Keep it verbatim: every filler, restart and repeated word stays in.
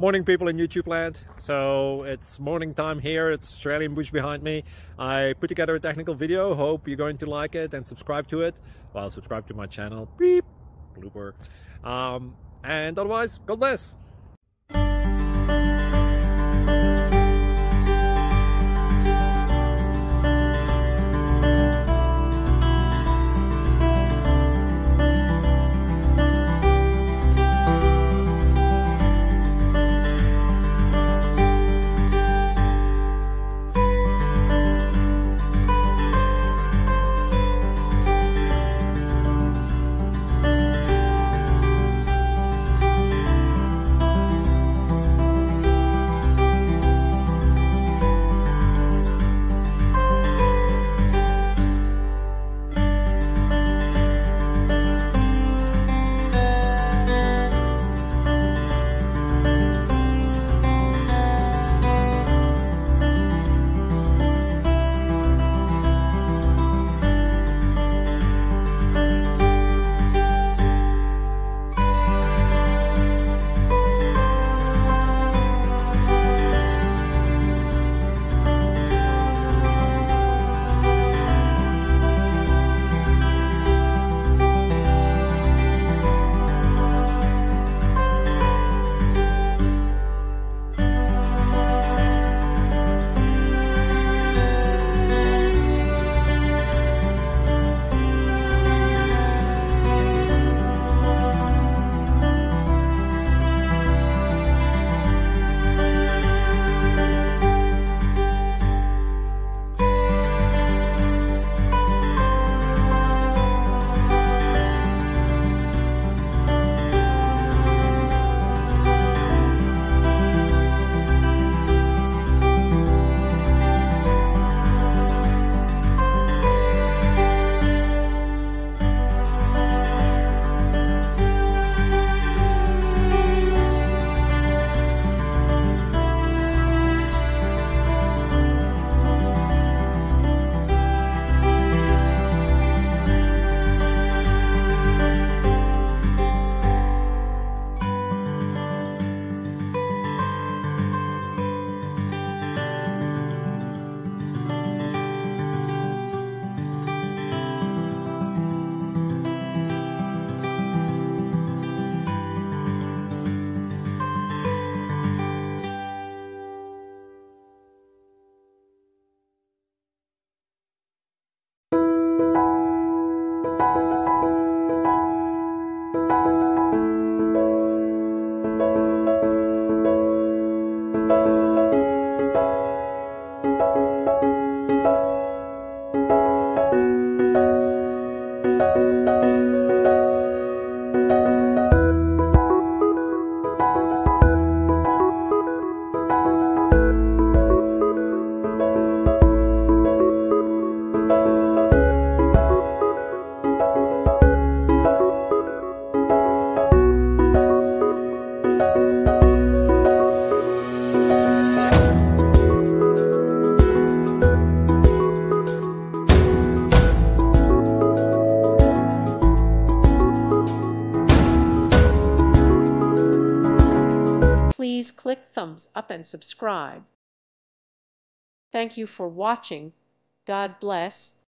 Morning, people in YouTube land. So it's morning time here. It's Australian bush behind me. I put together a technical video. Hope you're going to like it and subscribe to it. Well, subscribe to my channel. Beep. Blooper. Um, and otherwise, God bless. Please click thumbs up and subscribe. Thank you for watching. God bless.